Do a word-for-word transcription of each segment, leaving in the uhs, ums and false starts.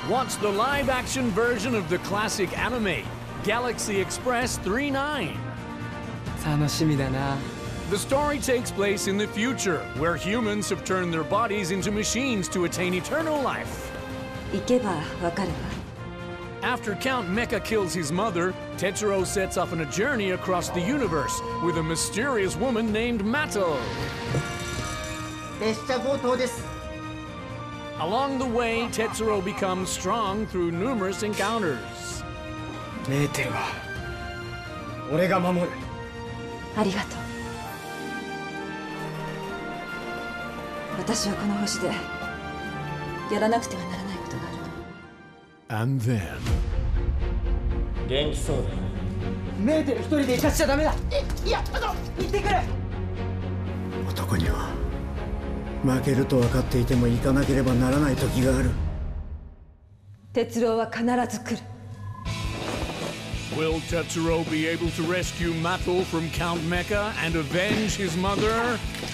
Watch the live-action version of the classic anime, Galaxy Express thirty-nine. 楽しみだな。 The story takes place in the future, where humans have turned their bodies into machines to attain eternal life. 行けばわかるわ。 After Count Mecha kills his mother, Tetsuro sets off on a journey across the universe with a mysterious woman named Mato. 列車強盗です。 Along the way, Tetsuro becomes strong through numerous encounters. メーテルは俺が守る。 ありがとう。私はこの星でやらなくてはならないことがある。 And then... 元気そうだ。 メーテル一人で行かしちゃダメだ。 いいや、あの行ってくる。 男には負けると分かっていても行かなければならない時がある。 哲郎は必ず来る。 Will Tetsuro be able to rescue Mato from Count Mecha and avenge his mother?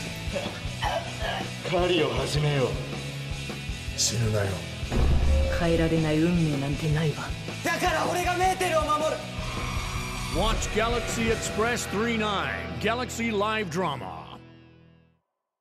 狩りを始めよう。死ぬなよ。 変えられない運命なんてないわ。 だから俺がメーテルを守る。 Watch Galaxy Express thirty-nine, Galaxy Live Drama.